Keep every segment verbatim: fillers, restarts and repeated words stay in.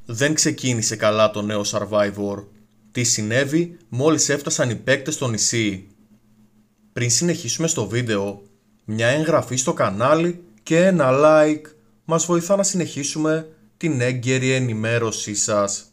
Δεν ξεκίνησε καλά το νέο Survivor. Τι συνέβη μόλις έφτασαν οι παίκτες στο νησί? Πριν συνεχίσουμε στο βίντεο, μια εγγραφή στο κανάλι και ένα like μας βοηθά να συνεχίσουμε την έγκαιρη ενημέρωσή σας.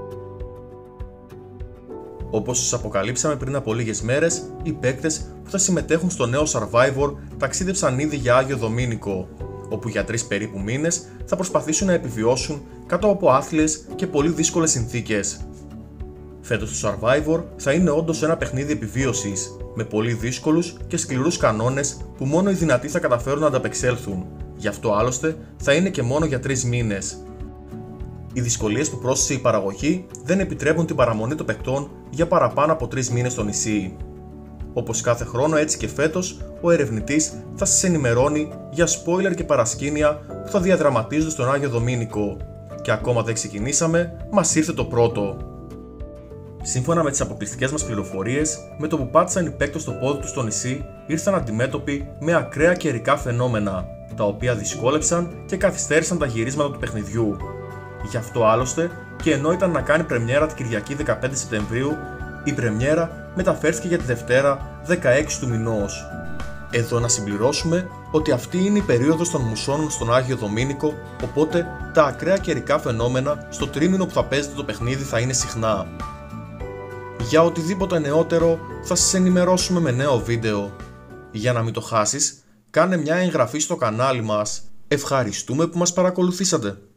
Όπως σας αποκαλύψαμε πριν από λίγες μέρες, οι παίκτες που θα συμμετέχουν στο νέο Survivor ταξίδεψαν ήδη για Άγιο Δομήνικο, όπου για τρεις περίπου μήνες θα προσπαθήσουν να επιβιώσουν κάτω από άθλιες και πολύ δύσκολες συνθήκες. Φέτος το Survivor θα είναι όντως ένα παιχνίδι επιβίωσης, με πολύ δύσκολους και σκληρούς κανόνες που μόνο οι δυνατοί θα καταφέρουν να ανταπεξέλθουν, γι' αυτό άλλωστε θα είναι και μόνο για τρεις μήνες. Οι δυσκολίες που πρόσθεσε η παραγωγή δεν επιτρέπουν την παραμονή των παικτών για παραπάνω από τρεις μήνες στο νησί. Όπως κάθε χρόνο, έτσι και φέτος, ο ερευνητής θα σας ενημερώνει για spoiler και παρασκήνια που θα διαδραματίζονται στον Άγιο Δομήνικο. Και ακόμα δεν ξεκινήσαμε, μας ήρθε το πρώτο. Σύμφωνα με τις αποκλειστικές μας πληροφορίες, με το που πάτησαν οι παίκτες στο πόδι τους στο νησί, ήρθαν αντιμέτωποι με ακραία καιρικά φαινόμενα, τα οποία δυσκόλεψαν και καθυστέρησαν τα γυρίσματα του παιχνιδιού. Γι' αυτό άλλωστε, και ενώ ήταν να κάνει πρεμιέρα την Κυριακή δεκαπέντε Σεπτεμβρίου, η πρεμιέρα μεταφέρθηκε για τη Δευτέρα δεκαέξι του μηνός. Εδώ να συμπληρώσουμε ότι αυτή είναι η περίοδος των μουσώνων στον Άγιο Δομήνικο, οπότε τα ακραία καιρικά φαινόμενα στο τρίμηνο που θα παίζεται το παιχνίδι θα είναι συχνά. Για οτιδήποτε νεότερο θα σας ενημερώσουμε με νέο βίντεο. Για να μην το χάσεις, κάνε μια εγγραφή στο κανάλι μας. Ευχαριστούμε που μας παρακολουθήσατε.